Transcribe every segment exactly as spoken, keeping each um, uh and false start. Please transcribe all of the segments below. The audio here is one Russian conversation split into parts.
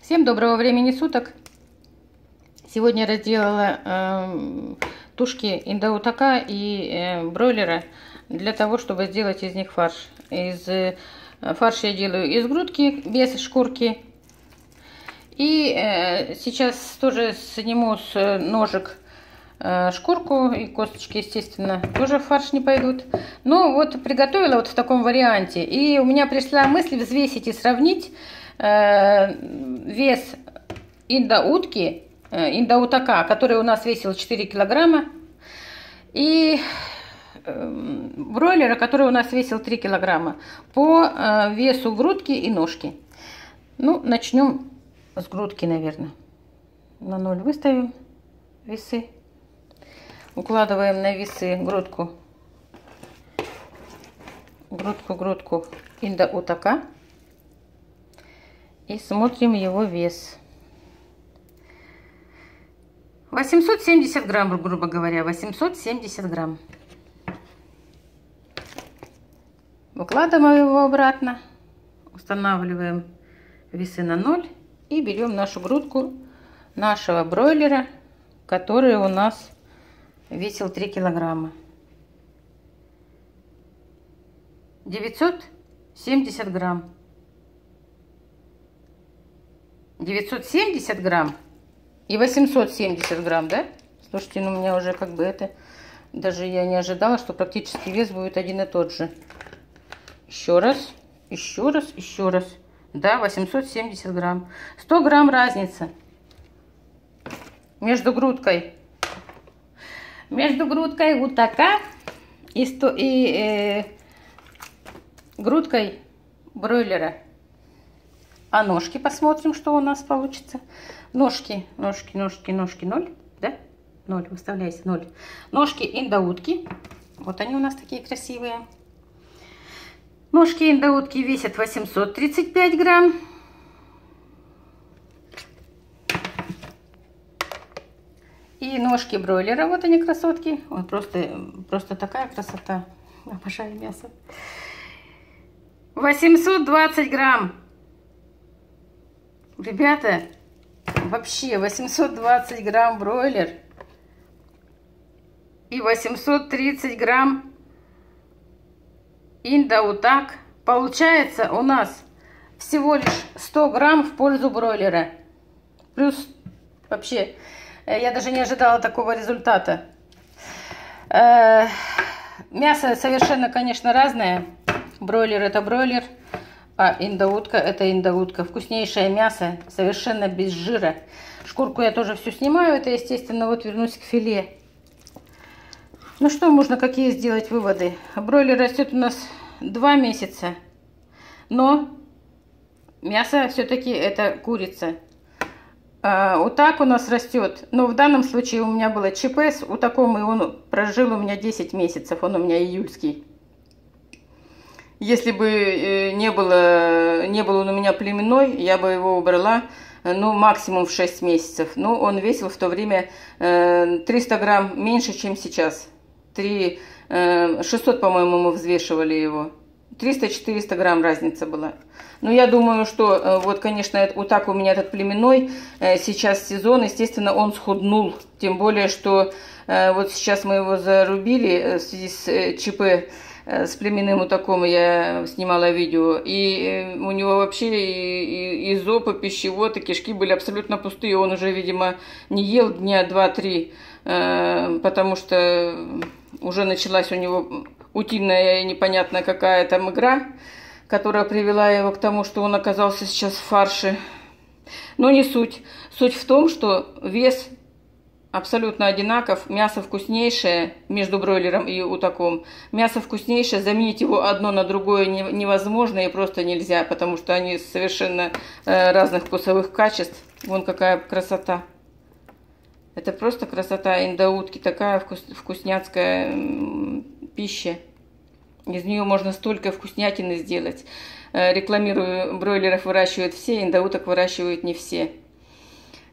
Всем доброго времени суток! Сегодня я разделала э, тушки индаутака и э, бройлера для того, чтобы сделать из них фарш. Из э, фарш я делаю из грудки без шкурки. И э, сейчас тоже сниму с ножек э, шкурку и косточки, естественно, тоже в фарш не пойдут. Но вот приготовила вот в таком варианте. И у меня пришла мысль взвесить и сравнить вес индаутки, индаутака, который у нас весил четыре килограмма, и бройлера, который у нас весил три килограмма, по весу грудки и ножки. Ну, начнем с грудки, наверное. На ноль выставим весы. Укладываем на весы грудку, грудку, грудку индаутака. И смотрим его вес. восемьсот семьдесят грамм, грубо говоря, восемьсот семьдесят грамм. Выкладываем его обратно, устанавливаем весы на ноль и берем нашу грудку нашего бройлера, который у нас весил три килограмма. девятьсот семьдесят грамм. девятьсот семьдесят грамм и восемьсот семьдесят грамм, да? Слушайте, ну у меня уже как бы это... Даже я не ожидала, что практически вес будет один и тот же. Еще раз, еще раз, еще раз. Да, восемьсот семьдесят грамм. сто грамм разница между грудкой. Между грудкой вот такая и, сто, и э, грудкой бройлера. А ножки посмотрим, что у нас получится. Ножки, ножки, ножки, ножки, ноль, да? Ноль, выставляйся, ноль. Ножки индаутки. Вот они у нас такие красивые. Ножки индаутки весят восемьсот тридцать пять грамм. И ножки бройлера, вот они, красотки. Вот просто, просто такая красота. Обожаю мясо. восемьсот двадцать грамм. Ребята, вообще восемьсот двадцать грамм бройлер и восемьсот тридцать грамм индаутак. Получается у нас всего лишь сто грамм в пользу бройлера. Плюс вообще я даже не ожидала такого результата. Мясо совершенно, конечно, разное. Бройлер это бройлер. А индаутка это индаутка. Вкуснейшее мясо, совершенно без жира. Шкурку я тоже всю снимаю. Это, естественно, вот вернусь к филе. Ну что, можно какие сделать выводы? Бройлер растет у нас два месяца. Но мясо все-таки это курица. А, утак у нас растет. Но в данном случае у меня было ЧП с утаком. И он прожил у меня десять месяцев. Он у меня июльский. Если бы не было, не был он у меня племенной, я бы его убрала, ну, максимум в шесть месяцев. Ну, он весил в то время триста грамм меньше, чем сейчас. три, шестьсот, по-моему, мы взвешивали его. триста-четыреста грамм разница была. Ну, я думаю, что, вот, конечно, вот так у меня этот племенной, сейчас сезон, естественно, он схуднул. Тем более, что вот сейчас мы его зарубили в связи с ЧП, с племенным утаком я снимала видео, и у него вообще и, и, и зоб, и пищевод, и кишки были абсолютно пустые. Он уже, видимо, не ел дня два-три, э, потому что уже началась у него утиная непонятная какая-то игра, которая привела его к тому, что он оказался сейчас в фарше. Но не суть. Суть в том, что вес абсолютно одинаков, мясо вкуснейшее между бройлером и утаком. Мясо вкуснейшее, заменить его одно на другое невозможно и просто нельзя, потому что они совершенно э, разных вкусовых качеств. Вон какая красота. Это просто красота индаутки, такая вкус, вкусняцкая э, пища. Из нее можно столько вкуснятины сделать. Э, рекламирую, бройлеров выращивают все, индауток выращивают не все.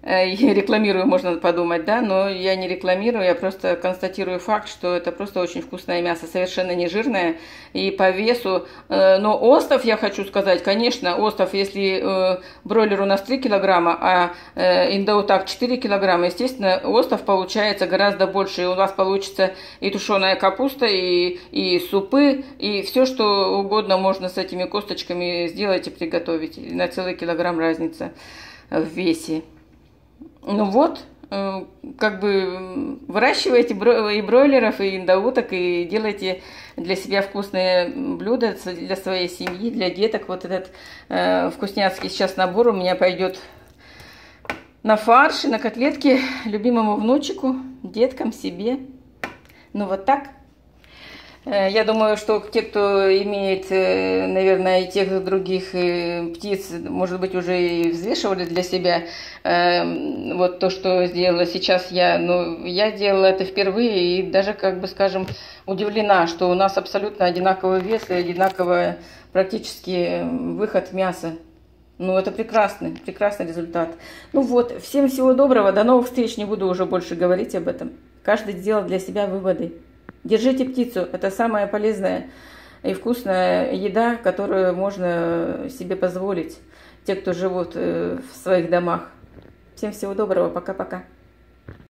э, и рекламирую, можно подумать, да, но я не рекламирую, я просто констатирую факт, что это просто очень вкусное мясо, совершенно не жирное и по весу. Э, но остов, я хочу сказать, конечно, остов, если э, бройлер у нас три килограмма, а э, индаутак четыре килограмма, естественно, остов получается гораздо больше, и у вас получится и тушеная капуста, и, и супы, и все, что угодно можно с этими косточками сделать и приготовить. На целый килограмм разница в весе. Ну вот, э, как бы выращивайте и бройлеров, и индауток, и делайте для себя вкусные блюда для своей семьи, для деток. Вот этот э, вкусняцкий сейчас набор у меня пойдет на фарш и на котлетки любимому внучику, деткам, себе. Ну вот так. Я думаю, что те, кто имеет, наверное, и тех, и других птиц, может быть, уже и взвешивали для себя вот то, что сделала сейчас я. Но я делала это впервые и даже, как бы скажем, удивлена, что у нас абсолютно одинаковый вес и одинаковый практически выход мяса. Ну, это прекрасный, прекрасный результат. Ну вот, всем всего доброго, до новых встреч, не буду уже больше говорить об этом. Каждый сделал для себя выводы. Держите птицу, это самая полезная и вкусная еда, которую можно себе позволить, те, кто живут в своих домах. Всем всего доброго, пока-пока.